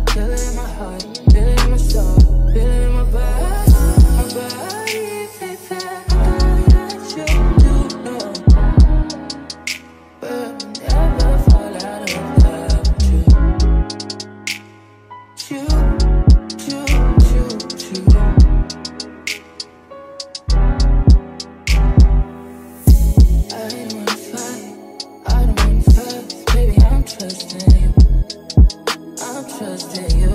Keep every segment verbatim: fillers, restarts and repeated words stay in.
Feel it in my heart, feel it in my soul, feel it in my body, my body, baby. That you do know, but never fall out of love with you. You, you, you, you. I don't wanna fight, I don't wanna fight, baby. I'm trusting you. I'm trusting you.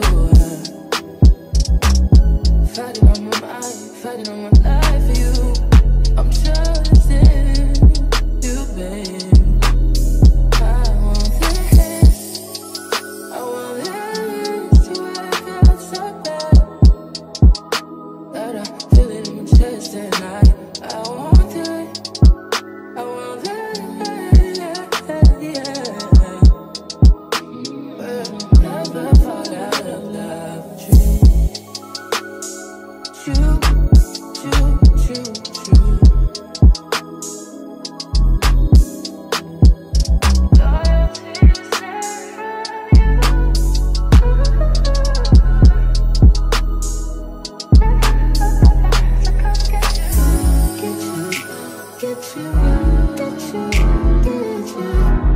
Fighting on my mind, fighting on my life for you. I'm trusting you, babe. I want this, I want this to work out so bad that I feel it in my chest and I, I want it, I want it, yeah. Never fall out of love with you. You, you, you, you. Loyalty is sent from you. So come get you, get you, get you, get you, get you.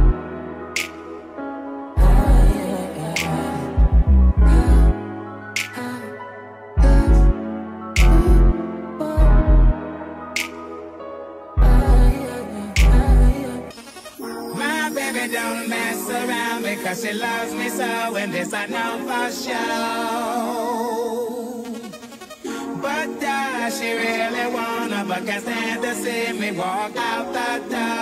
Don't mess around because she loves me so, and this I know for sure. But does she really wanna, but can't stand to see me walk out the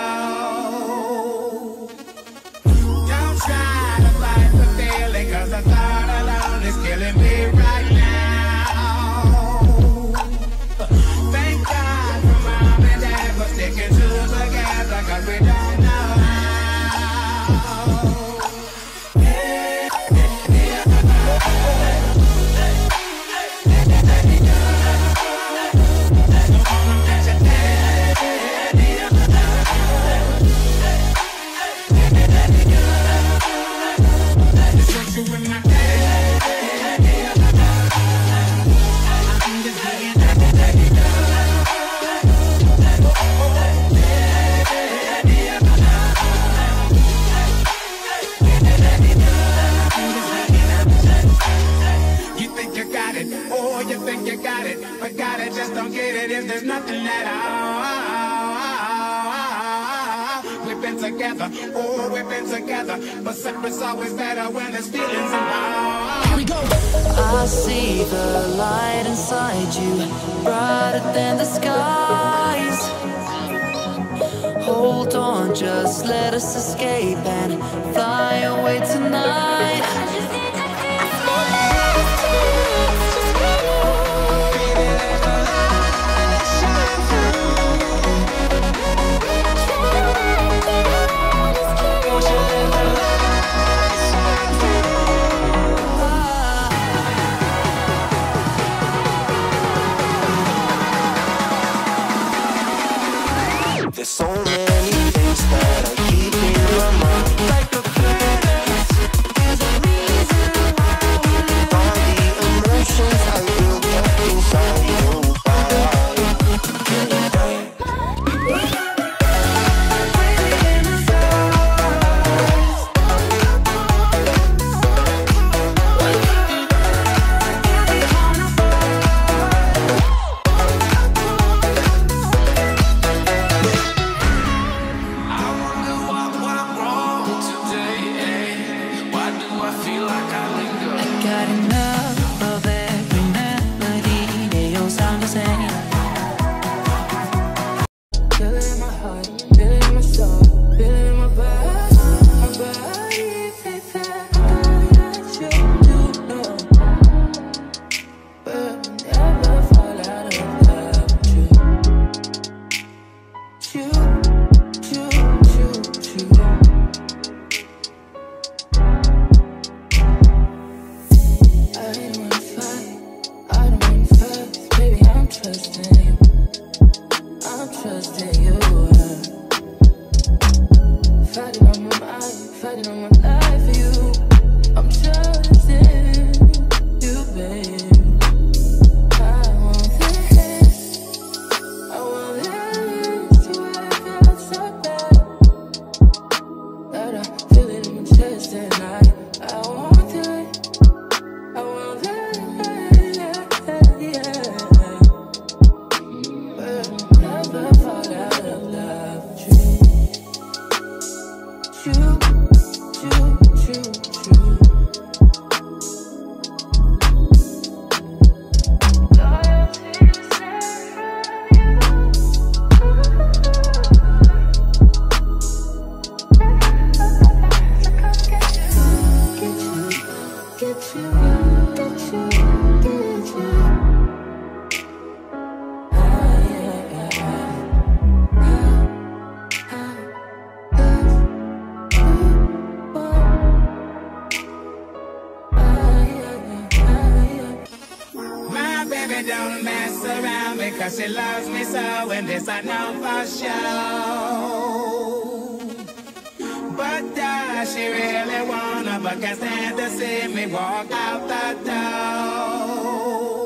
door? Don't try to fight the feeling, cause the thought alone is killing me right now. Thank God for mom and dad for sticking together, cause we don't know how. Just don't get it if there's nothing at all. We've been together, oh, we've been together, but separate's always better when there's feelings involved. Here we go. I see the light inside you, brighter than the skies. Hold on, just let us escape and fly away tonight. There's so many things that I keep in my mind, like a past. There's a reason why all the emotions I built up inside you. Fighting on my mind, fighting on my life for you. I'm trusting get you, get you, get you. Ah, yeah, yeah, yeah. Ah, ah, love you, oh. Ah, yeah, yeah, ah, yeah. My baby don't mess around because she loves me so, and this I know for sure. But does she really wanna, but can't stand to see me walk out the door?